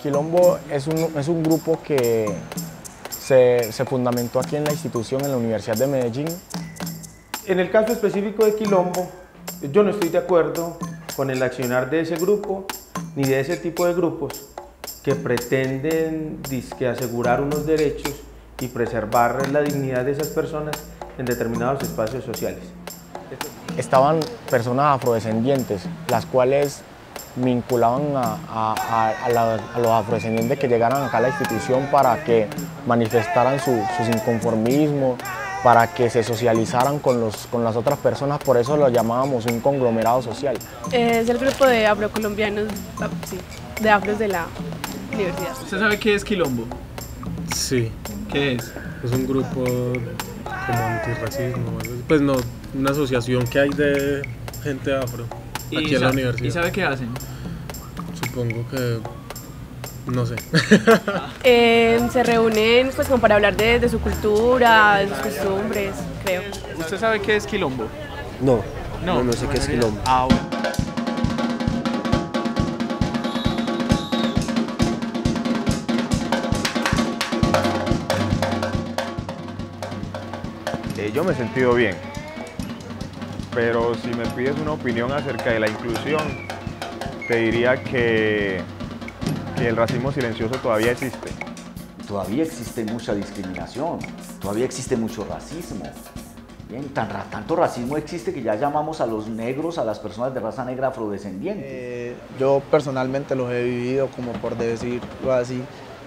Quilombo es un grupo que se fundamentó aquí en la institución, en la Universidad de Medellín. En el caso específico de Quilombo, yo no estoy de acuerdo con el accionar de ese grupo ni de ese tipo de grupos que pretenden asegurar unos derechos y preservar la dignidad de esas personas en determinados espacios sociales. Estaban personas afrodescendientes, las cuales vinculaban a los afrodescendientes que llegaran acá a la institución para que manifestaran sus inconformismos, para que se socializaran con las otras personas, por eso lo llamábamos un conglomerado social. Es el grupo de afrocolombianos, sí, de afros de la universidad. ¿Usted sabe qué es Quilombo? Sí. ¿Qué es? Es un grupo como antirracismo, pues no, una asociación que hay de gente afro aquí en la universidad. ¿Y sabe qué hacen? Supongo que... no sé. Se reúnen pues como para hablar de su cultura, de sus costumbres, creo. ¿Usted sabe qué es Quilombo? No sé qué es Quilombo. Ah, bueno. Yo me he sentido bien, pero si me pides una opinión acerca de la inclusión, te diría que el racismo silencioso todavía existe. Todavía existe mucha discriminación, todavía existe mucho racismo. Bien, tanto racismo existe que ya llamamos a los negros, a las personas de raza negra afrodescendientes. Yo personalmente los he vivido, como por decirlo así.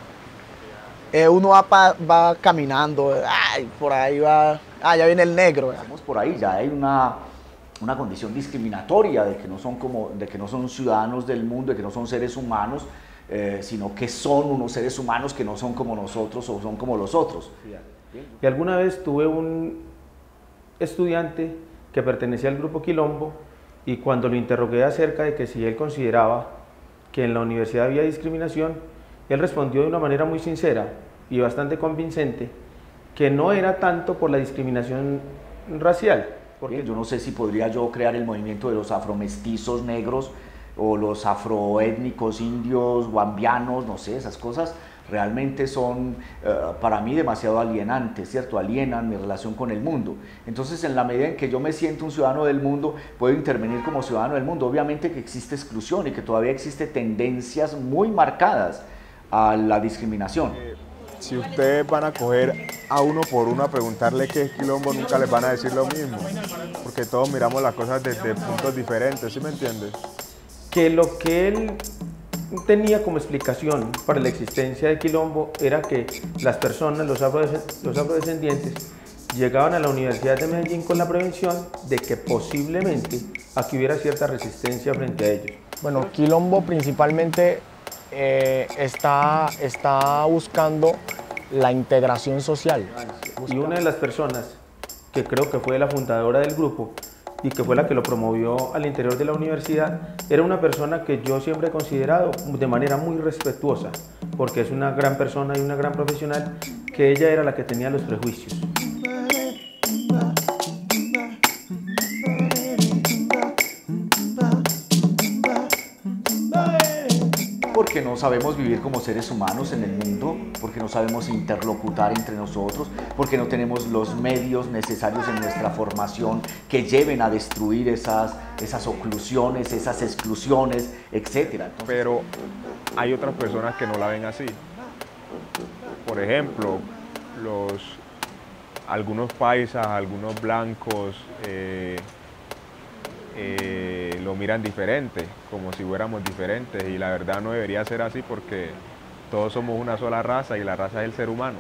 Uno va caminando, ay, por ahí va, ya viene el negro. Estamos por ahí, ya hay una condición discriminatoria de que no son ciudadanos del mundo, de que no son seres humanos, sino que son unos seres humanos que no son como nosotros o son como los otros. Y alguna vez tuve un estudiante que pertenecía al grupo Quilombo y cuando lo interrogué acerca de que si él consideraba que en la universidad había discriminación, él respondió de una manera muy sincera y bastante convincente que no era tanto por la discriminación racial. Porque yo no sé si podría yo crear el movimiento de los afromestizos negros o los afroétnicos indios, guambianos, no sé, esas cosas realmente son para mí demasiado alienantes, ¿cierto? Alienan mi relación con el mundo. Entonces, en la medida en que yo me siento un ciudadano del mundo, puedo intervenir como ciudadano del mundo. Obviamente que existe exclusión y que todavía existe tendencias muy marcadas a la discriminación. Si ustedes van a coger a uno por uno a preguntarle qué es Quilombo, nunca les van a decir lo mismo, porque todos miramos las cosas desde puntos diferentes, ¿sí me entiendes? Que lo que él tenía como explicación para la existencia de Quilombo era que las personas, los afrodescendientes, llegaban a la Universidad de Medellín con la prevención de que posiblemente aquí hubiera cierta resistencia frente a ellos. Bueno, Quilombo principalmente está buscando la integración social. Y una de las personas que creo que fue la fundadora del grupo y que fue la que lo promovió al interior de la universidad, era una persona que yo siempre he considerado de manera muy respetuosa, porque es una gran persona y una gran profesional, que ella era la que tenía los prejuicios. Porque no sabemos vivir como seres humanos en el mundo, porque no sabemos interlocutar entre nosotros, porque no tenemos los medios necesarios en nuestra formación que lleven a destruir esas oclusiones, esas exclusiones, etc. Pero hay otras personas que no la ven así. Por ejemplo, algunos paisas, algunos blancos, lo miran diferente, como si fuéramos diferentes, y la verdad no debería ser así porque todos somos una sola raza y la raza es el ser humano.